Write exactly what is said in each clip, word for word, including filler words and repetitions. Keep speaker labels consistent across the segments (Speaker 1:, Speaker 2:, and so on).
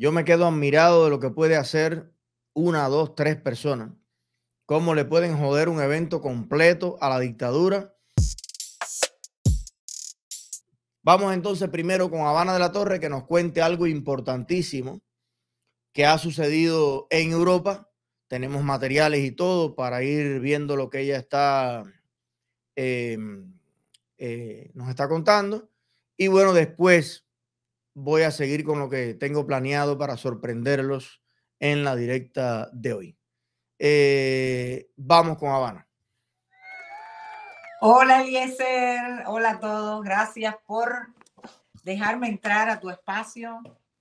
Speaker 1: Yo me quedo admirado de lo que puede hacer una, dos, tres personas. Cómo le pueden joder un evento completo a la dictadura. Vamos entonces primero con Habana de la Torre, que nos cuente algo importantísimo que ha sucedido en Europa. Tenemos materiales y todo para ir viendo lo que ella está eh, eh, nos está contando. Y bueno, después voy a seguir con lo que tengo planeado para sorprenderlos en la directa de hoy. Eh, vamos con Habana.
Speaker 2: Hola Eliezer, hola a todos, gracias por dejarme entrar a tu espacio.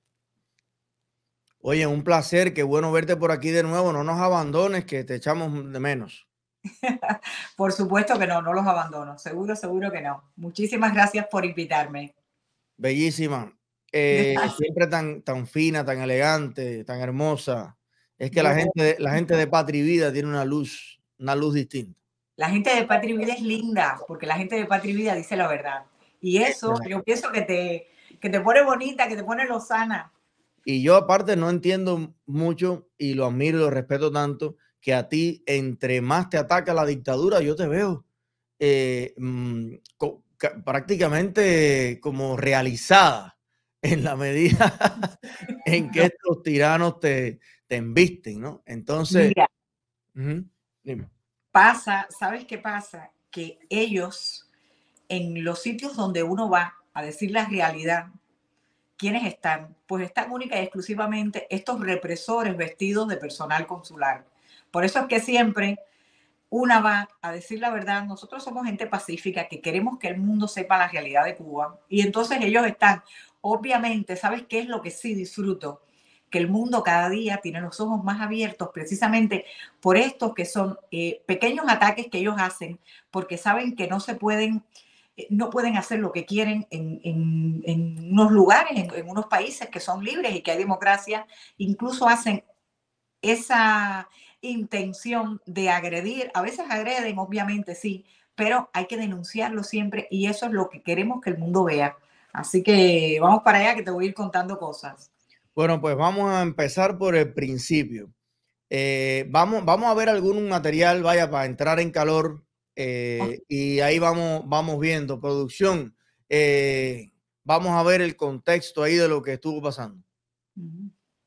Speaker 1: Oye, un placer, qué bueno verte por aquí de nuevo, no nos abandones, que te echamos de menos.
Speaker 2: Por supuesto que no, no los abandono, seguro, seguro que no. Muchísimas gracias por invitarme.
Speaker 1: Bellísima, eh, siempre tan, tan fina, tan elegante, tan hermosa. Es que la gente, la gente de Patria y Vida tiene una luz, una luz distinta.
Speaker 2: La gente de Patria y Vida es linda, porque la gente de Patria y Vida dice la verdad. Y eso yo pienso que te, que te pone bonita, que te pone lozana.
Speaker 1: Y yo aparte no entiendo mucho y lo admiro y lo respeto tanto que a ti, entre más te ataca la dictadura, yo te veo eh, mmm, prácticamente como realizada en la medida en que estos tiranos te, te embisten, ¿no? Entonces,
Speaker 2: mira,
Speaker 1: uh-huh, dime.
Speaker 2: Pasa, ¿sabes qué pasa? Que ellos, en los sitios donde uno va a decir la realidad, ¿quiénes están? Pues están única y exclusivamente estos represores vestidos de personal consular. Por eso es que siempre una va a decir la verdad. Nosotros somos gente pacífica que queremos que el mundo sepa la realidad de Cuba. Y entonces ellos están, obviamente, ¿sabes qué es lo que sí disfruto? Que el mundo cada día tiene los ojos más abiertos precisamente por estos que son eh, pequeños ataques que ellos hacen, porque saben que no se pueden no pueden hacer lo que quieren en, en, en unos lugares, en, en, unos países que son libres y que hay democracia, incluso hacen esa intención de agredir, a veces agreden, obviamente sí, pero hay que denunciarlo siempre y eso es lo que queremos que el mundo vea. Así que vamos para allá que te voy a ir contando cosas.
Speaker 1: Bueno, pues vamos a empezar por el principio. Eh, vamos, vamos a ver algún material, vaya, para entrar en calor. Eh, y ahí vamos, vamos viendo. Producción, eh, vamos a ver el contexto ahí de lo que estuvo pasando.
Speaker 2: Uh-huh.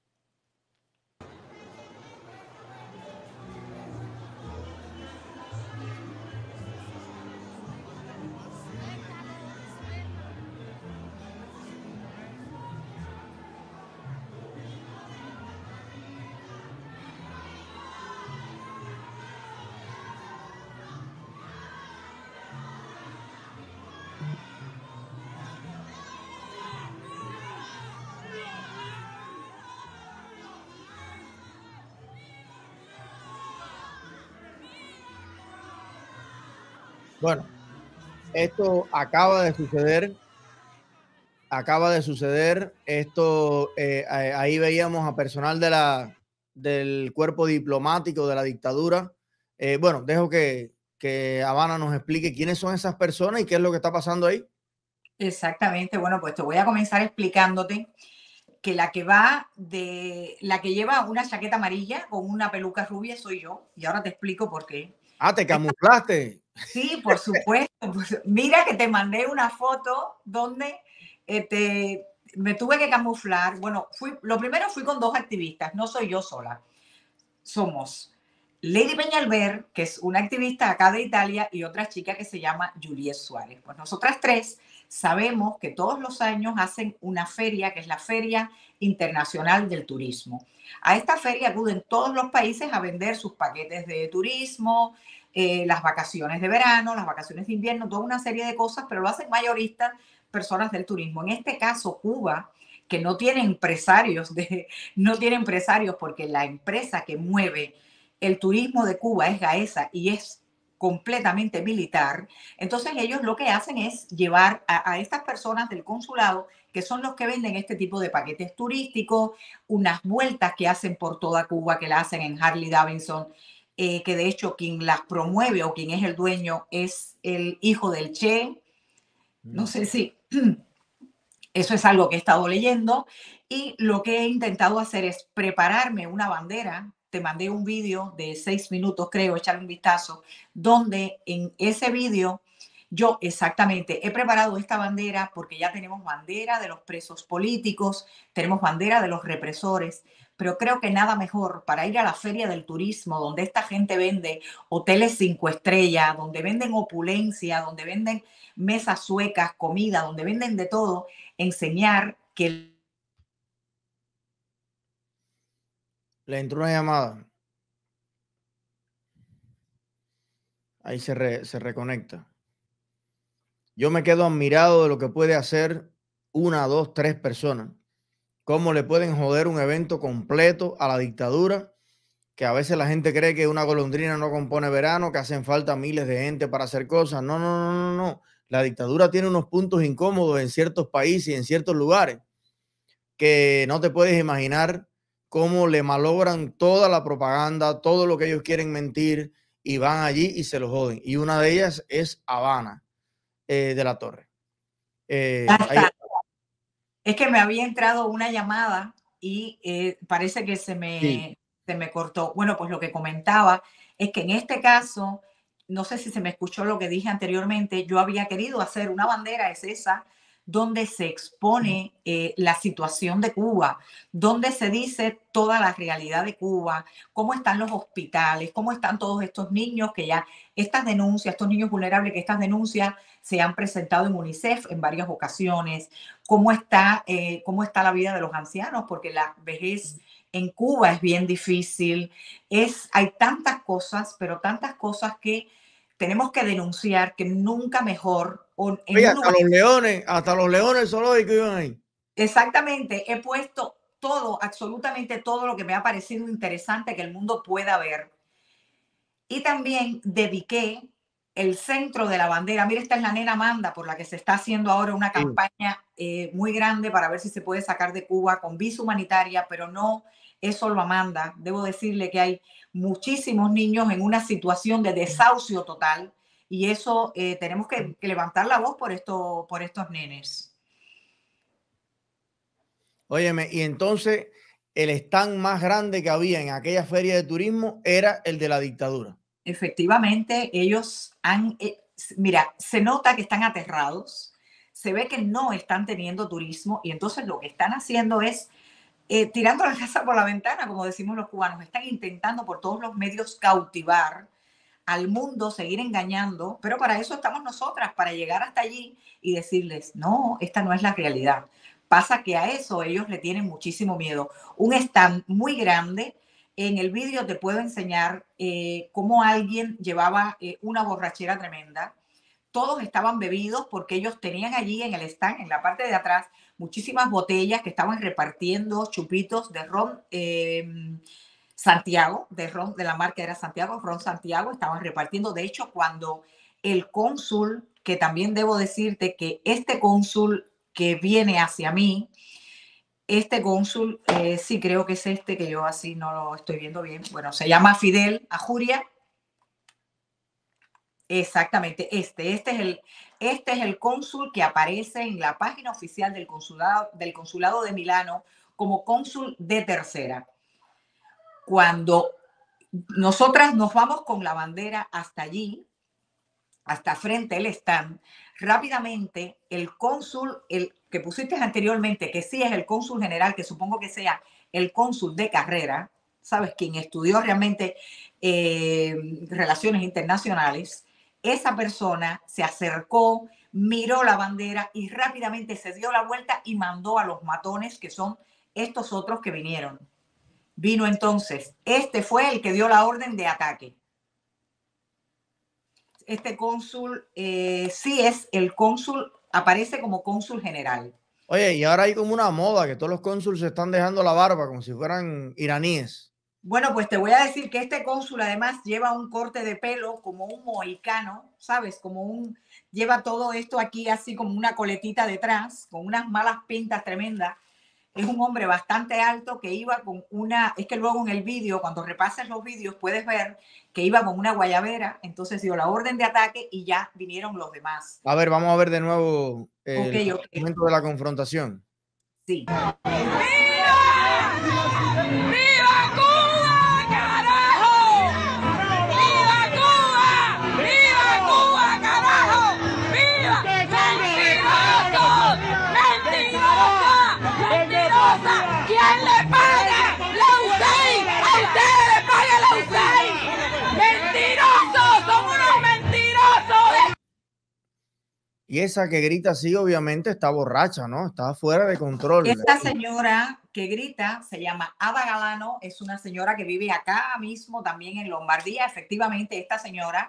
Speaker 1: Bueno, esto acaba de suceder. Acaba de suceder. Esto, eh, ahí veíamos a personal de la, del cuerpo diplomático de la dictadura. Eh, bueno, dejo que, que Habana nos explique quiénes son esas personas y qué es lo que está pasando ahí.
Speaker 2: Exactamente. Bueno, pues te voy a comenzar explicándote que la que va de la que lleva una chaqueta amarilla con una peluca rubia soy yo. Y ahora te explico por qué.
Speaker 1: Ah, te camuflaste.
Speaker 2: Sí, por supuesto. Pues mira que te mandé una foto donde eh, te, me tuve que camuflar. Bueno, fui, lo primero fui con dos activistas, no soy yo sola. Somos Lady Peñalver, que es una activista acá de Italia, y otra chica que se llama Juliet Suárez. Pues nosotras tres sabemos que todos los años hacen una feria, que es la Feria Internacional del Turismo. A esta feria acuden todos los países a vender sus paquetes de turismo, eh, las vacaciones de verano, las vacaciones de invierno, toda una serie de cosas, pero lo hacen mayoristas personas del turismo. En este caso, Cuba, que no tiene empresarios, de, no tiene empresarios porque la empresa que mueve el turismo de Cuba es Gaesa y es completamente militar. Entonces ellos lo que hacen es llevar a, a estas personas del consulado, que son los que venden este tipo de paquetes turísticos, unas vueltas que hacen por toda Cuba, que la hacen en Harley Davidson, eh, que de hecho quien las promueve o quien es el dueño es el hijo del Che. No sé si Eso es algo que he estado leyendo y lo que he intentado hacer es prepararme una bandera. Te mandé un vídeo de seis minutos, creo, echarle un vistazo, donde en ese vídeo yo exactamente he preparado esta bandera porque ya tenemos bandera de los presos políticos, tenemos bandera de los represores, pero creo que nada mejor para ir a la feria del turismo, donde esta gente vende hoteles cinco estrellas, donde venden opulencia, donde venden mesas suecas, comida, donde venden de todo, enseñar que...
Speaker 1: Le entró una llamada. Ahí se, re, se reconecta. Yo me quedo admirado de lo que puede hacer una, dos, tres personas. Cómo le pueden joder un evento completo a la dictadura, que a veces la gente cree que una golondrina no compone verano, que hacen falta miles de gente para hacer cosas. No, no, no, no, no. La dictadura tiene unos puntos incómodos en ciertos países y en ciertos lugares que no te puedes imaginar cómo le malogran toda la propaganda, todo lo que ellos quieren mentir y van allí y se lo joden. Y una de ellas es Habana eh, de la Torre. Eh, ahí...
Speaker 2: Es que me había entrado una llamada y eh, parece que se me, sí. se me cortó. Bueno, pues lo que comentaba es que en este caso, no sé si se me escuchó lo que dije anteriormente, yo había querido hacer una bandera, es esa, donde se expone eh, la situación de Cuba, donde se dice toda la realidad de Cuba, cómo están los hospitales, cómo están todos estos niños que ya, estas denuncias, estos niños vulnerables, que estas denuncias se han presentado en UNICEF en varias ocasiones, cómo está, eh, cómo está la vida de los ancianos, porque la vejez en Cuba es bien difícil. Es, hay tantas cosas, pero tantas cosas que tenemos que denunciar, que nunca mejor. O en
Speaker 1: Oye,
Speaker 2: un
Speaker 1: hasta
Speaker 2: lugar...
Speaker 1: los leones, hasta los leones zoológicos iban ahí.
Speaker 2: Exactamente, he puesto todo, absolutamente todo lo que me ha parecido interesante que el mundo pueda ver. Y también dediqué el centro de la bandera. Mira, esta es la nena Amanda, por la que se está haciendo ahora una campaña eh, muy grande para ver si se puede sacar de Cuba con visa humanitaria, pero no es solo Amanda. Debo decirle que hay muchísimos niños en una situación de desahucio total y eso eh, tenemos que, que levantar la voz por, esto, por estos nenes.
Speaker 1: Óyeme, y entonces el stand más grande que había en aquella feria de turismo era el de la dictadura.
Speaker 2: Efectivamente, ellos han, eh, mira, se nota que están aterrados, se ve que no están teniendo turismo y entonces lo que están haciendo es eh, tirando la casa por la ventana, como decimos los cubanos, están intentando por todos los medios cautivar al mundo, seguir engañando, pero para eso estamos nosotras, para llegar hasta allí y decirles, no, esta no es la realidad. Pasa que a eso ellos le tienen muchísimo miedo. Un stand muy grande. En el vídeo te puedo enseñar eh, cómo alguien llevaba eh, una borrachera tremenda. Todos estaban bebidos porque ellos tenían allí en el stand, en la parte de atrás, muchísimas botellas que estaban repartiendo chupitos de ron eh, Santiago, de ron, de la marca era Santiago, ron Santiago, estaban repartiendo. De hecho, cuando el cónsul, que también debo decirte que este cónsul que viene hacia mí, este cónsul, eh, sí creo que es este, que yo así no lo estoy viendo bien. Bueno, se llama Fidel Ajuria. Exactamente, este, este es el, este es el cónsul que aparece en la página oficial del consulado, del consulado de Milano como cónsul de tercera. Cuando nosotras nos vamos con la bandera hasta allí, hasta frente al stand, rápidamente el cónsul, el que pusiste anteriormente, que sí es el cónsul general, que supongo que sea el cónsul de carrera, ¿sabes? Quien estudió realmente eh, relaciones internacionales, esa persona se acercó, miró la bandera y rápidamente se dio la vuelta y mandó a los matones, que son estos otros que vinieron. Vino entonces, este fue el que dio la orden de ataque. Este cónsul eh, sí es el cónsul, aparece como cónsul general.
Speaker 1: Oye, y ahora hay como una moda que todos los cónsules se están dejando la barba como si fueran iraníes.
Speaker 2: Bueno, pues te voy a decir que este cónsul además lleva un corte de pelo como un mohicano, ¿sabes? Como un, lleva todo esto aquí así como una coletita detrás, con unas malas pintas tremendas. es un hombre bastante alto que iba con una, es que luego en el vídeo, cuando repases los vídeos, puedes ver que iba con una guayabera, entonces dio la orden de ataque y ya vinieron los demás.
Speaker 1: A ver, vamos a ver de nuevo el
Speaker 2: okay, okay.
Speaker 1: momento de la confrontación.
Speaker 2: Sí.
Speaker 3: ¿Quién le paga? ¡La USAID! ¡A ustedes le paga la USAID! ¡Mentirosos! ¡Son unos mentirosos!
Speaker 1: Y esa que grita así, obviamente, está borracha, ¿no? Está fuera de control.
Speaker 2: Esta señora que grita se llama Ada Galano, es una señora que vive acá mismo, también en Lombardía. Efectivamente, esta señora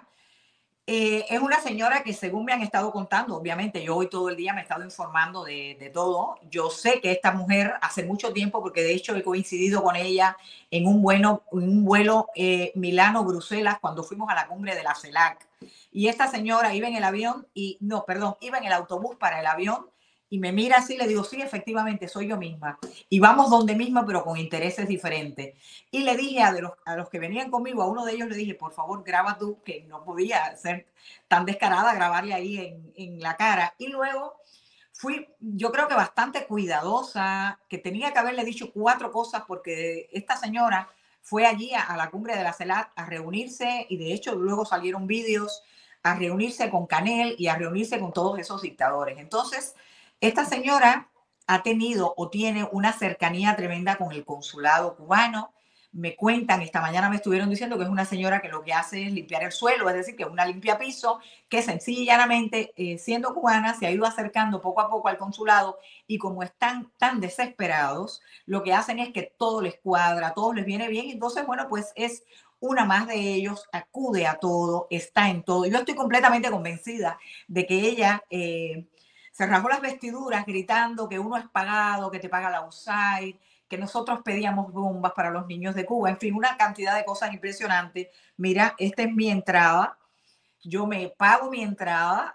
Speaker 2: Eh, es una señora que, según me han estado contando, obviamente yo hoy todo el día me he estado informando de, de todo. Yo sé que esta mujer hace mucho tiempo, porque de hecho he coincidido con ella en un, bueno, en un vuelo eh, Milano-Bruselas cuando fuimos a la cumbre de la CELAC. Y esta señora iba en el avión y, no, perdón, iba en el autobús para el avión y me mira así, le digo, sí, efectivamente, soy yo misma. Y vamos donde misma, pero con intereses diferentes. Y le dije a, de los, a los que venían conmigo, a uno de ellos le dije, por favor, graba tú, que no podía ser tan descarada grabarle ahí en, en la cara. Y luego fui, yo creo que bastante cuidadosa, que tenía que haberle dicho cuatro cosas, porque esta señora fue allí a, a la cumbre de la CELAC a reunirse, y de hecho luego salieron vídeos, a reunirse con Canel y a reunirse con todos esos dictadores. Entonces, esta señora ha tenido o tiene una cercanía tremenda con el consulado cubano. Me cuentan, esta mañana me estuvieron diciendo que es una señora que lo que hace es limpiar el suelo, es decir, que es una limpia piso, que sencilla y llanamente, eh, siendo cubana, se ha ido acercando poco a poco al consulado, y como están tan desesperados, lo que hacen es que todo les cuadra, todo les viene bien. Entonces, bueno, pues es una más de ellos, acude a todo, está en todo. Yo estoy completamente convencida de que ella eh, se rasgó las vestiduras gritando que uno es pagado, que te paga la USAID, que nosotros pedíamos bombas para los niños de Cuba, en fin, una cantidad de cosas impresionantes. Mira, esta es mi entrada, yo me pago mi entrada,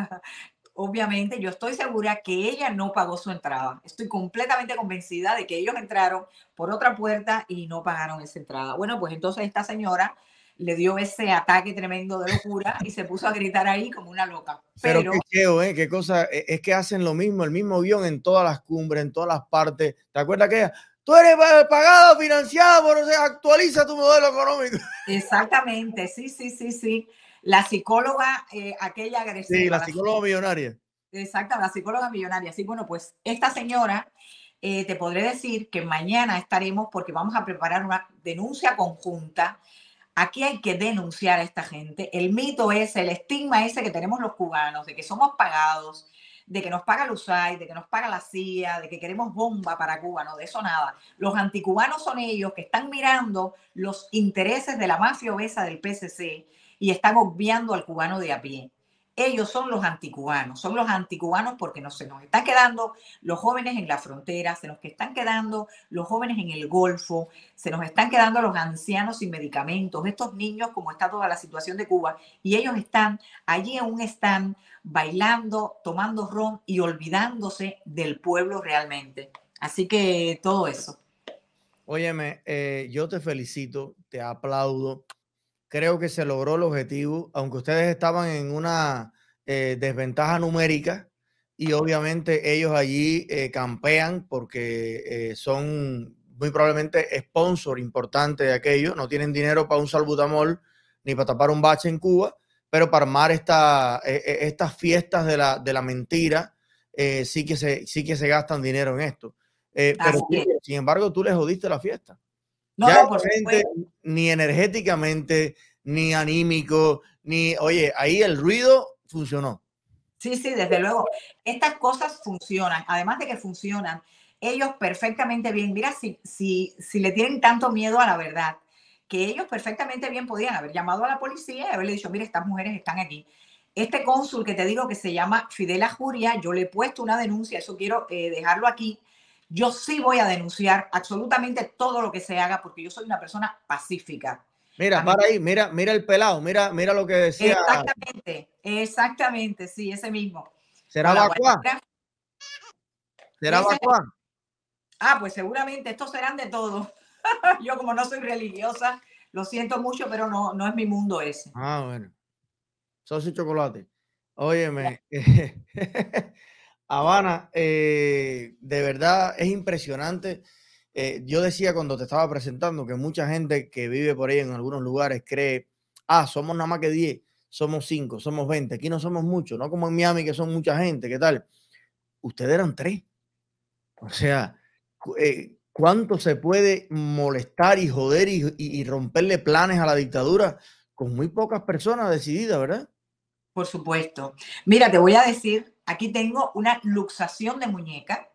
Speaker 2: obviamente yo estoy segura que ella no pagó su entrada, estoy completamente convencida de que ellos entraron por otra puerta y no pagaron esa entrada. Bueno, pues entonces esta señora le dio ese ataque tremendo de locura y se puso a gritar ahí como una loca.
Speaker 1: Pero,
Speaker 2: Pero
Speaker 1: qué cheo, ¿eh? Qué cosa, es que hacen lo mismo, el mismo guión en todas las cumbres, en todas las partes. ¿Te acuerdas que tú eres pagado, financiado, pero se actualiza tu modelo económico?
Speaker 2: Exactamente, sí, sí, sí, sí. La psicóloga, eh, aquella agresiva.
Speaker 1: Sí, la psicóloga millonaria.
Speaker 2: Exacto, la psicóloga millonaria. Sí, bueno, pues esta señora, eh, te podré decir que mañana estaremos, porque vamos a preparar una denuncia conjunta. Aquí hay que denunciar a esta gente. El mito es, el estigma ese que tenemos los cubanos, de que somos pagados, de que nos paga la USAID, de que nos paga la C I A, de que queremos bomba para Cuba. No, de eso nada. Los anticubanos son ellos que están mirando los intereses de la mafia obesa del P S C y están obviando al cubano de a pie. Ellos son los anticubanos, son los anticubanos porque no, se nos están quedando los jóvenes en la frontera, se nos están quedando los jóvenes en el Golfo, se nos están quedando los ancianos sin medicamentos, estos niños, como está toda la situación de Cuba, y ellos están allí aún están bailando, tomando ron y olvidándose del pueblo realmente. Así que todo eso.
Speaker 1: Óyeme, eh, yo te felicito, te aplaudo. Creo que se logró el objetivo, aunque ustedes estaban en una eh, desventaja numérica y obviamente ellos allí eh, campean porque eh, son muy probablemente sponsor importante de aquello, no tienen dinero para un salbutamol ni para tapar un bache en Cuba, pero para armar esta, eh, estas fiestas de la, de la mentira eh, sí, que se, sí que se gastan dinero en esto. Eh, pero tú, sin embargo, tú les jodiste la fiesta.
Speaker 2: No,
Speaker 1: ya
Speaker 2: no, por
Speaker 1: gente, ni energéticamente, ni anímico, ni, oye, ahí el ruido funcionó.
Speaker 2: Sí, sí, desde luego. Estas cosas funcionan, además de que funcionan, ellos perfectamente bien, mira, si, si, si le tienen tanto miedo a la verdad, que ellos perfectamente bien podían haber llamado a la policía y haberle dicho, mire, estas mujeres están aquí. Este cónsul que te digo que se llama Fidel Ajuria, yo le he puesto una denuncia, eso quiero eh, dejarlo aquí. Yo sí voy a denunciar absolutamente todo lo que se haga porque yo soy una persona pacífica.
Speaker 1: Mira, para ahí, mira, mira el pelado, mira, mira lo que decía.
Speaker 2: Exactamente, exactamente, sí, ese mismo.
Speaker 1: ¿Será Bacuá? ¿Será Bacuá?
Speaker 2: Ah, pues seguramente estos serán de todo. Yo como no soy religiosa, lo siento mucho, pero no, no es mi mundo ese.
Speaker 1: Ah, bueno. Socio y chocolate. Óyeme, Habana, eh, de verdad es impresionante. Eh, yo decía cuando te estaba presentando que mucha gente que vive por ahí en algunos lugares cree, ah, somos nada más que diez, somos cinco, somos veinte. Aquí no somos muchos, no como en Miami que son mucha gente. ¿Qué tal? Ustedes eran tres. O sea, cu- eh, ¿cuánto se puede molestar y joder y, y- y romperle planes a la dictadura con muy pocas personas decididas, ¿verdad?
Speaker 2: Por supuesto. Mira, te voy a decir, aquí tengo una luxación de muñeca,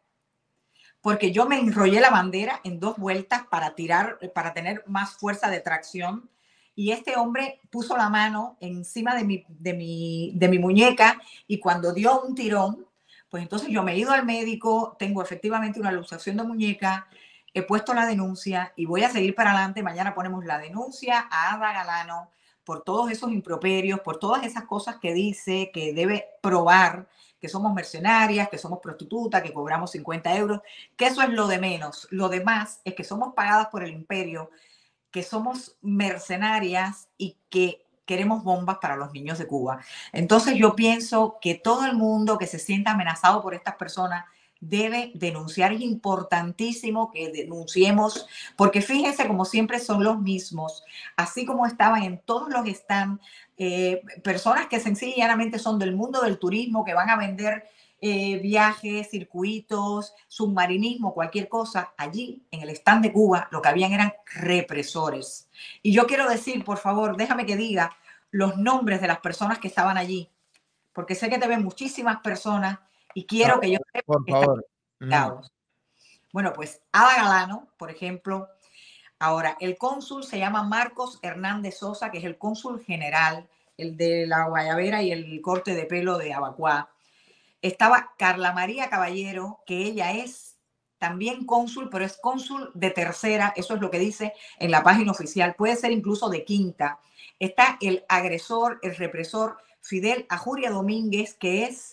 Speaker 2: porque yo me enrollé la bandera en dos vueltas para tirar, para tener más fuerza de tracción. Y este hombre puso la mano encima de mi, de mi, de mi muñeca y cuando dio un tirón, pues entonces yo me he ido al médico, tengo efectivamente una luxación de muñeca, he puesto la denuncia y voy a seguir para adelante. Mañana ponemos la denuncia a Ada Galano por todos esos improperios, por todas esas cosas que dice, que debe probar que somos mercenarias, que somos prostitutas, que cobramos cincuenta euros, que eso es lo de menos. Lo demás es que somos pagadas por el imperio, que somos mercenarias y que queremos bombas para los niños de Cuba. Entonces yo pienso que todo el mundo que se sienta amenazado por estas personas debe denunciar. Es importantísimo que denunciemos, porque fíjense, como siempre son los mismos, así como estaban en todos los stands, eh, personas que sencillamente son del mundo del turismo, que van a vender eh, viajes, circuitos, submarinismo, cualquier cosa. Allí, en el stand de Cuba, lo que habían eran represores. Y yo quiero decir, por favor, déjame que diga los nombres de las personas que estaban allí, porque sé que te ven muchísimas personas y quiero
Speaker 1: Ah,
Speaker 2: que yo
Speaker 1: por
Speaker 2: que están
Speaker 1: favor. Mm.
Speaker 2: identificados. Bueno, pues Ada Galano, por ejemplo. Ahora, el cónsul se llama Marcos Hernández Sosa, que es el cónsul general, el de la Guayabera y el corte de pelo de Abacuá. Estaba Carla María Caballero, que ella es también cónsul, pero es cónsul de tercera, eso es lo que dice en la página oficial, puede ser incluso de quinta. Está el agresor, el represor Fidel Ajuria Domínguez, que es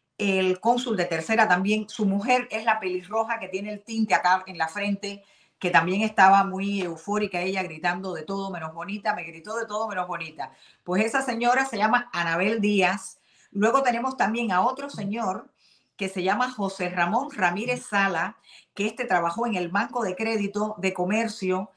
Speaker 2: el cónsul de tercera también. Su mujer es la pelirroja que tiene el tinte acá en la frente, que también estaba muy eufórica, ella gritando de todo menos bonita, me gritó de todo menos bonita. Pues esa señora se llama Anabel Díaz. Luego tenemos también a otro señor que se llama José Ramón Ramírez Sala, que este trabajó en el Banco de Crédito de Comercio,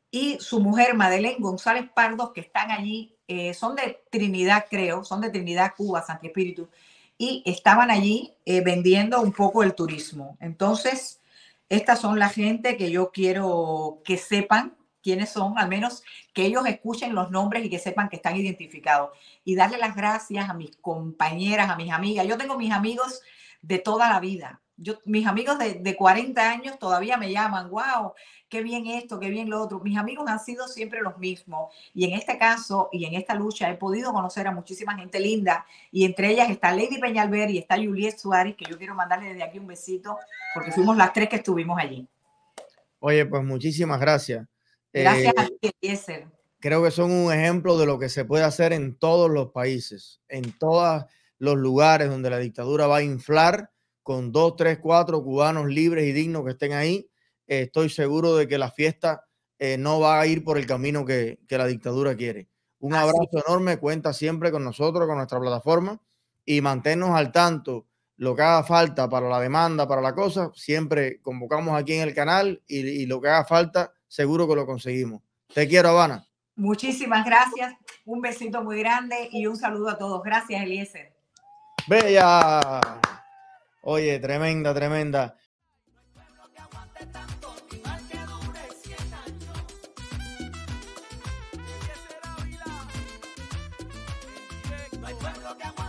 Speaker 2: y su mujer Madeleine González Pardos, que están allí, eh, son de Trinidad, creo, son de Trinidad, Cuba, Santi Espíritu, y estaban allí eh, vendiendo un poco el turismo. Entonces, estas son la gente que yo quiero que sepan quiénes son, al menos que ellos escuchen los nombres y que sepan que están identificados. Y darle las gracias a mis compañeras, a mis amigas. Yo tengo mis amigos de toda la vida. Yo, mis amigos de, de cuarenta años todavía me llaman, wow, qué bien esto, qué bien lo otro. Mis amigos han sido siempre los mismos. Y en este caso y en esta lucha he podido conocer a muchísima gente linda. Y entre ellas está Lady Peñalver y está Juliet Suárez, que yo quiero mandarle desde aquí un besito, porque fuimos las tres que estuvimos allí.
Speaker 1: Oye, pues muchísimas gracias.
Speaker 2: Gracias
Speaker 1: Eh,
Speaker 2: a ti, Eliezer.
Speaker 1: Creo que son un ejemplo de lo que se puede hacer en todos los países, en todos los lugares donde la dictadura va a inflar con dos, tres, cuatro cubanos libres y dignos que estén ahí. Eh, estoy seguro de que la fiesta eh, no va a ir por el camino que, que la dictadura quiere. Un
Speaker 2: Así
Speaker 1: abrazo enorme, cuenta siempre con nosotros, con nuestra plataforma, y manténnos al tanto. Lo que haga falta para la demanda, para la cosa, siempre convocamos aquí en el canal y, y lo que haga falta, seguro que lo conseguimos. Te quiero, Habana.
Speaker 2: Muchísimas gracias. Un besito muy grande y un saludo a todos. Gracias, Eliezer.
Speaker 1: Bella. Oye, tremenda, tremenda.
Speaker 3: No hay pueblo que aguante